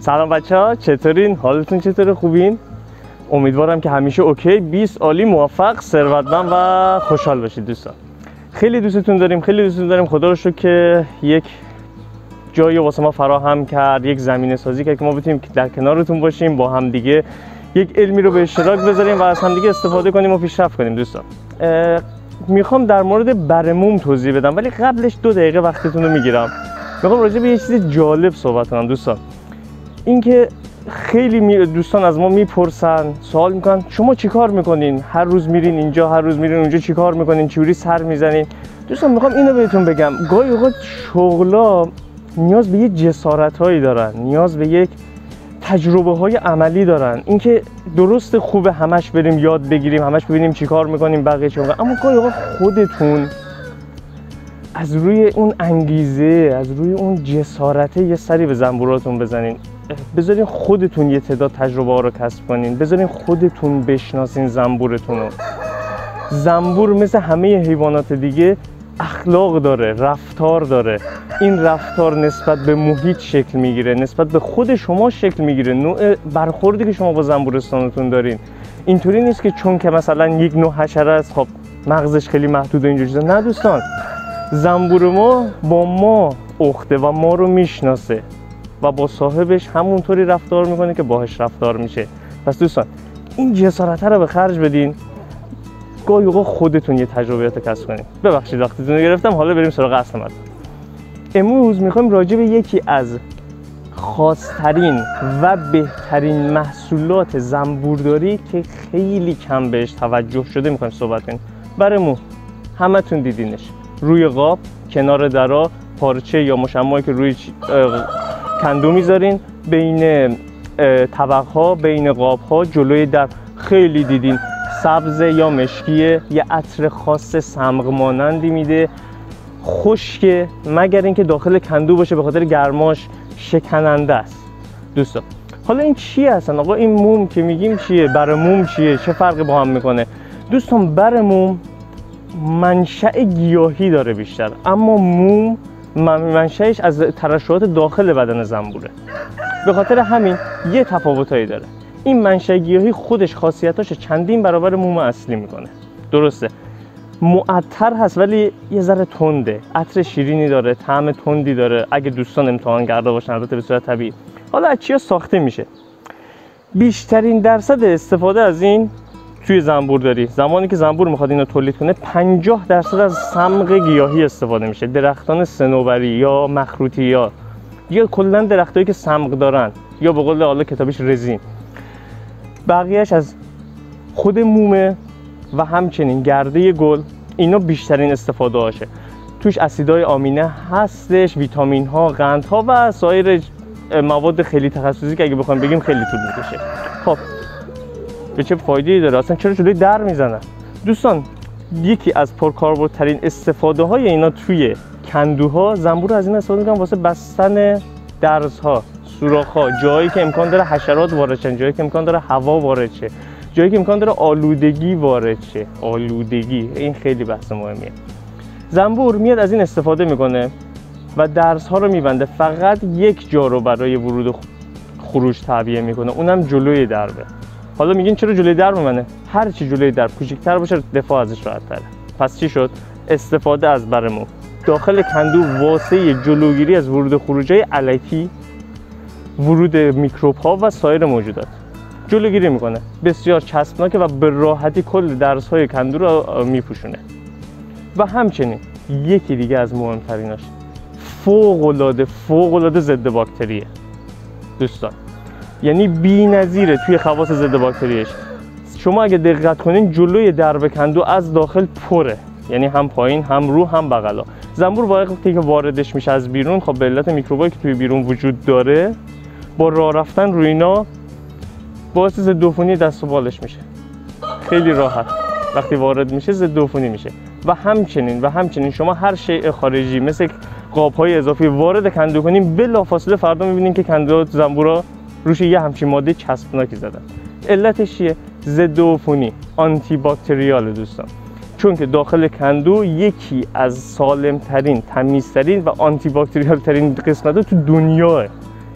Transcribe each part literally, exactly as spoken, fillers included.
سلام بچه ها، چطورین؟ حالتون چطوره؟ خوبین؟ امیدوارم که همیشه اوکی، بیست عالی، موفق، ثروتمند و خوشحال باشید دوستان. خیلی دوستتون داریم، خیلی دوستتون داریم. خدا رو شکر که یک جایی واسه ما فراهم کرد، یک زمینه سازی کرد که ما بتونیم در کنارتون باشیم، با هم دیگه یک علمی رو به اشتراک بذاریم و از هم دیگه استفاده کنیم و پیشرفت کنیم دوستان. میخوام در مورد برموم توضیح بدم، ولی قبلش دو دقیقه وقتتون رو میگیرم. میخوام راجع به یه چیز جالب صحبت کنم دوستان. اینکه خیلی دوستان از ما میپرسن، سوال میکنن شما چیکار میکنین؟ هر روز میرین اینجا، هر روز میرین اونجا، چیکار میکنین؟ چجوری سر میزنین؟ دوستان میخوام اینو بهتون بگم، گاهی اوقات شغلا نیاز به یه جسارتایی دارن، نیاز به یک تجربه های عملی دارن. اینکه درست خوبه همش بریم یاد بگیریم، همش ببینیم چیکار میکنیم بقیه چیکار، اما گاهی اوقات خودتون از روی اون انگیزه، از روی اون جسارته یه سری به زنبوراتون بزنین، بذارین خودتون یه تعداد تجربه ها رو کسب کنین، بذارین خودتون بشناسین زنبورتون رو. زنبور مثل همه حیوانات دیگه اخلاق داره، رفتار داره. این رفتار نسبت به محیط شکل میگیره، نسبت به خود شما شکل میگیره. نوع برخوردی که شما با زنبورستانتون دارین اینطوری نیست که چون که مثلا یک نوع حشره است خب مغزش خیلی محدود و اینجور چیزا. نه دوستان، زنبور ما با ما اخته و ما رو میشناسه و با صاحبش همونطوری رفتار میکنه که باهاش رفتار میشه. پس دوستان این جسارت رو به خرج بدین، گاهی اوقات خودتون یه تجربیات کسب کنین. ببخشید وقتتون رو گرفتم، حالا بریم سراغ اصل مطلب. امروز میخوایم راجع به یکی از خاصترین و بهترین محصولات زنبورداری که خیلی کم بهش توجه شده میخوایم صحبت کنیم. برموم همتون دیدینش، روی قاب، کنار درا، پارچه یا مشمعی که روی کندو میذارین، بین طبق‌ها، بین قاب‌ها، جلوی در، خیلی دیدین. سبز یا مشکیه، یه عطر خاص صمغ مانندی میده، خشکه، مگر اینکه داخل کندو باشه، به خاطر گرماش شکننده است دوستان. حالا این چیه اصلا؟ آقا این موم که میگیم چیه؟ برموم چیه؟ چه فرقی با هم میکنه؟ دوستان برموم منشأ گیاهی داره بیشتر، اما موم منشأش از ترشحات داخل بدن زنبوره. به خاطر همین یه تفاوتایی داره. این منشأ گیاهی خودش خاصیتاش چندین برابر موم اصلی میکنه. درسته معطر هست ولی یه ذره تنده، عطر شیرینی داره، طعم تندی داره اگه دوستان امتحان کرده باشن، البته به صورت طبیعی. حالا از چیا ساخته میشه؟ بیشترین درصد استفاده از این توی زنبورداری، زمانی که زنبور میخواد اینو تولید کنه، پنجاه درصد از صمغ گیاهی استفاده میشه. درختان صنوبری یا مخروطی یا یا کلا درختایی که صمغ دارن، یا به قول حالا کتابیش رزین. بقیهش از خود مومه و همچنین گرده گل. اینا بیشترین استفاده هاشه. توش اسیدهای آمینه هستش، ویتامین ها، قند ها و سایر مواد خیلی تخصصی که اگه بخوایم بگیم خیلی طول میکشه. خب به چه فایده‌ای داره اصلا؟ چرا جلوی در میزنن؟ دوستان یکی از پرکاربردترین استفاده های اینا توی کندوها، زنبور از این استفاده میکنن واسه بستن درزها، سوراخ‌ها، جایی که امکان داره حشرات وارد شن، جایی که امکان داره هوا وارد شه، جایی که امکان داره آلودگی وارد شه. آلودگی این خیلی بحث مهمیه. زنبور میاد از این استفاده میکنه و درزها رو میبنده، فقط یک جا رو برای ورود و خروج تعبیه میکنه، اونم جلوی دربه. حالا میگین چرا جلوی در میمونه؟ هر چی جلوی در کوچیک‌تر باشه دفاع ازش راحت‌تره. پس چی شد؟ استفاده از برموم داخل کندو واسه جلوگیری از ورود و خروجای علکی، ورود میکروب‌ها و سایر موجودات جلوگیری میکنه. بسیار چسبناکه و به راحتی کل درزهای کندو رو میپوشونه. و همچنین یکی دیگه از مهمتریناش، فوق‌العاده فوق‌العاده ضد باکتریه دوستان. یعنی بی‌نظیره توی خواص ضد باکتریش. شما اگه دقت کنین جلوی درب کندو از داخل پره، یعنی هم پایین هم رو هم بغلا. زنبور وقتی که واردش میشه از بیرون، خب به علت میکروبایی که توی بیرون وجود داره، با راه رفتن روی اینا باعث ضد عفونی دست و بالش میشه. خیلی راحت وقتی وارد میشه ضد عفونی میشه. و همچنین و همچنین شما هر شیء خارجی مثل قاب‌های اضافی وارد کندو کنیم، بلافاصله فردا میبینین که کندو زنبورا روش یه همچین ماده چسبناکی زدن. علتش چیه؟ ضد عفونی، آنتی باکتریال دوستان. چون که داخل کندو یکی از سالمترین، تمیزترین و آنتی باکتریال ترین قسمت تو دنیاه.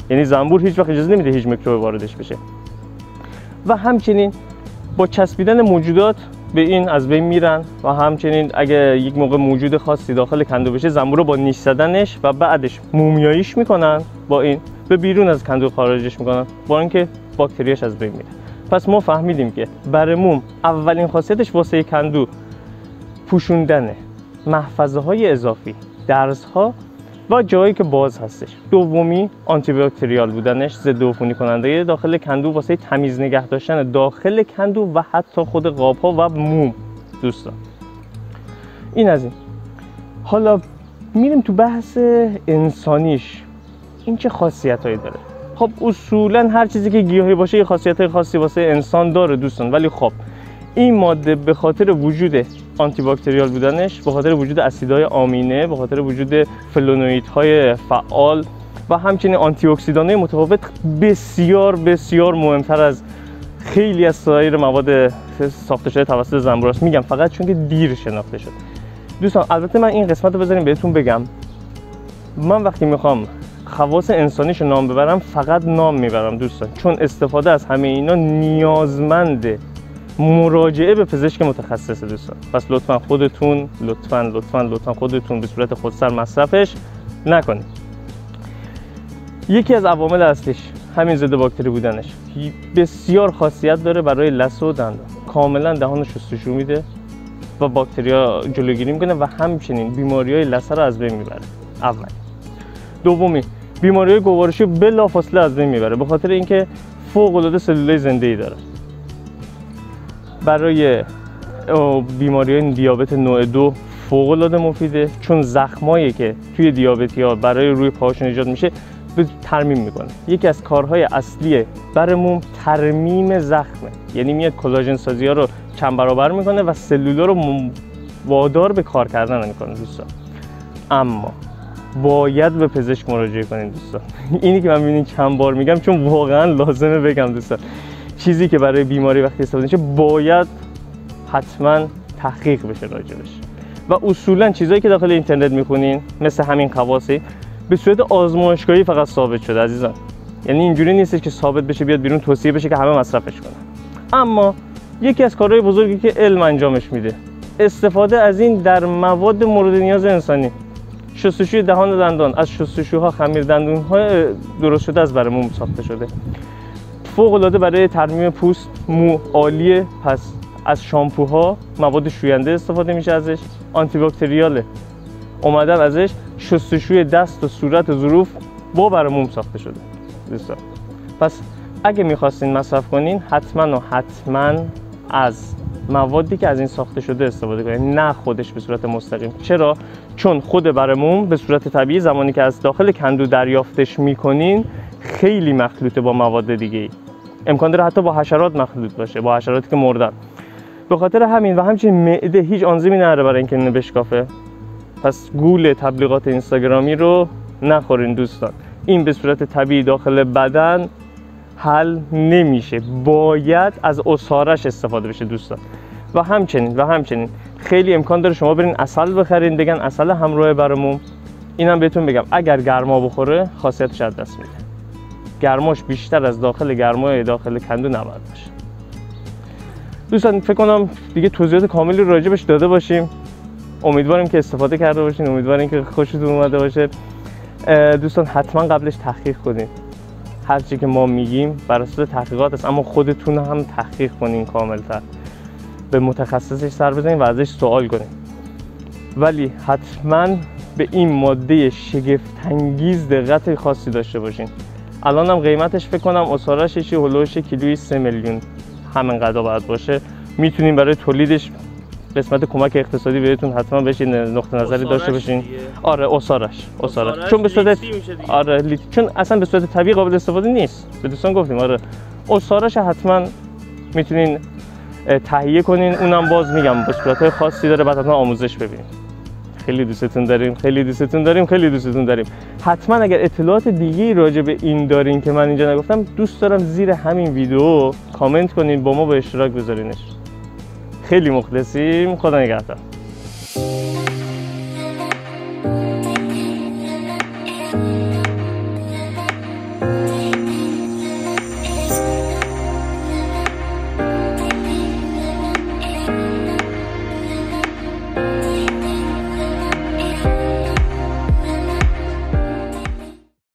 یعنی زنبور هیچ وقت اجازه نمیده هیچ میکروب واردش بشه. و همچنین با چسبیدن موجودات به این از بین میرن و همچنین اگه یک موقع موجود خاصی داخل کندو بشه، زنبور رو با نیش زدنش و بعدش مومیاییش میکنن، با این به بیرون از کندو خارجش میکنن، با اینکه باکتریاش از بین میره. پس ما فهمیدیم که بره موم اولین خاصیتش واسه کندو پوشوندن محفظه های اضافی، درز ها و جایی که باز هستش. دومی آنتی باکتریال بودنش، ضد عفونی کننده داخل کندو واسه تمیز نگه داشتن داخل کندو و حتی خود قاب ها و موم. دوستان این از این. حالا میریم تو بحث انسانیش، این چه خاصیت هایی داره؟ خب اصولا هر چیزی که گیاهی باشه یه خاصیت های خاصی واسه انسان داره دوستان، ولی خب این ماده به خاطر وجود آنتی باکتریال بودنش، به خاطر وجود اسیدهای آمینه، به خاطر وجود فلونوئیدهای فعال و همچنین آنتی اکسیدانهای متفاوت بسیار بسیار مهمتر از خیلی از سایر مواد ساخته شده توسط زنبوراست. میگم فقط چون که دیر شناخته شد. دوستان البته من این قسمت رو بذاریم بهتون بگم، من وقتی میخوام خواص انسانیش رو نام ببرم فقط نام میبرم دوستان، چون استفاده از همه اینا نیازمنده مراجعه به پزشک متخصص دوستان. پس لطفا خودتون لطفا لطفا لطفا خودتون به صورت خودسر مصرفش نکنید. یکی از عوامل اصلیش همین ضد باکتری بودنش، بسیار خاصیت داره برای لثه و دندان، کاملا دهان رو شستشو میده و باکتریا جلوگیری میکنه و همچنین بیماری‌های لثه رو از بین میبره. اول. دومی بیماری‌های گوارشی بلافاصله از بین میبره به خاطر اینکه فوق‌العاده سلولای زنده‌ای داره. برای بیماری‌های دیابت نوع دو فوق‌العاده مفیده، چون زخمایی که توی دیابتی‌ها برای روی پاهاشون ایجاد میشه به ترمیم میکنه. یکی از کارهای اصلی بره موم ترمیم زخمه، یعنی میاد کلاژن سازی ها رو چند برابر میکنه و سلولا رو وادار به کار کردن میکنه دوستان. اما باید به پزشک مراجعه کنین دوستان. اینی که من ببینین چند بار میگم چون واقعا لازمه بگم دوستان، چیزی که برای بیماری وقتی استفاده میشه باید حتما تحقیق بشه راجبش. و اصولا چیزایی که داخل اینترنت میخونین مثل همین خواصی به صورت آزمایشگاهی فقط ثابت شده عزیزان، یعنی اینجوری نیستش که ثابت بشه بیاد بیرون توصیه بشه که همه مصرفش کنن. اما یکی از کارهای بزرگی که علم انجامش میده استفاده از این در مواد مورد نیاز انسانی. شستشوی دهان و دندان از شستشوها خمیر دندون‌های درست شده از بره موم ساخته شده، فوق العاده برای ترمیم پوست مو عالیه. پس از شامپوها مواد شوینده استفاده میشه ازش، آنتی باکتریاله، اومدن ازش شستشوی دست و صورت و ظروف با بره موم ساخته شده دوستان. پس اگه میخواستین مصرف کنین حتما و حتما از موادی که از این ساخته شده استفاده کنین، نه خودش به صورت مستقیم. چرا؟ چون خود بره موم به صورت طبیعی زمانی که از داخل کندو دریافتش میکنین خیلی مخلوطه با مواد دیگه ای، امکان داره حتی با حشرات مخلوط باشه، با حشراتی که مردن. به خاطر همین و همچنین معده هیچ آنزیمی نداره برای اینکه اینو بشکافه. پس گول تبلیغات اینستاگرامی رو نخورین دوستان، این به صورت طبیعی داخل بدن حل نمیشه، باید از عصارش استفاده بشه دوستان. و همچنین و همچنین خیلی امکان داره شما برین عسل بخرین بگن عسل همراه بره موم. اینم بهتون بگم اگر گرما بخوره خاصیتش از دست میده، گرماش بیشتر از داخل گرمای داخل کندو نباید باشه دوستان. فکر کنم دیگه توضیحات کاملی راجبش داده باشیم، امیدواریم که استفاده کرده باشین، امیدواریم که خوشتون اومده باشه دوستان. حتما قبلش تحقیق کنین، هر چی که ما میگیم بر اساس تحقیقات است، اما خودتون هم تحقیق کنین کاملتر، به متخصصش سر بزنین و ازش سوال کنین. ولی حتما به این ماده شگفت انگیز دقت خاصی داشته باشین. الان هم قیمتش فکر کنم اسعارش چی هولوش کیلویی سه میلیون همین قضا باید باشه. میتونین برای تولیدش قسمت کمک اقتصادی بهتون حتما بشین نقطه نظری داشته باشین. آره اسعارش اسعارش چون به صورت آره لیت... چون اصلا به صورت طبیعی قابل استفاده نیست، به دوستان گفتیم. آره اسعارش حتما میتونین تهیه کنین، اونم باز میگم به صورت‌های خاصی داره، بعد حتما آموزش ببینین. خیلی دوستتون داریم، خیلی دوستتون داریم، خیلی دوستتون داریم. حتما اگر اطلاعات دیگه راجع به این دارین که من اینجا نگفتم، دوست دارم زیر همین ویدیو کامنت کنین، با ما به اشتراک بذارینش. خیلی مخلصیم، خدا نگهدار.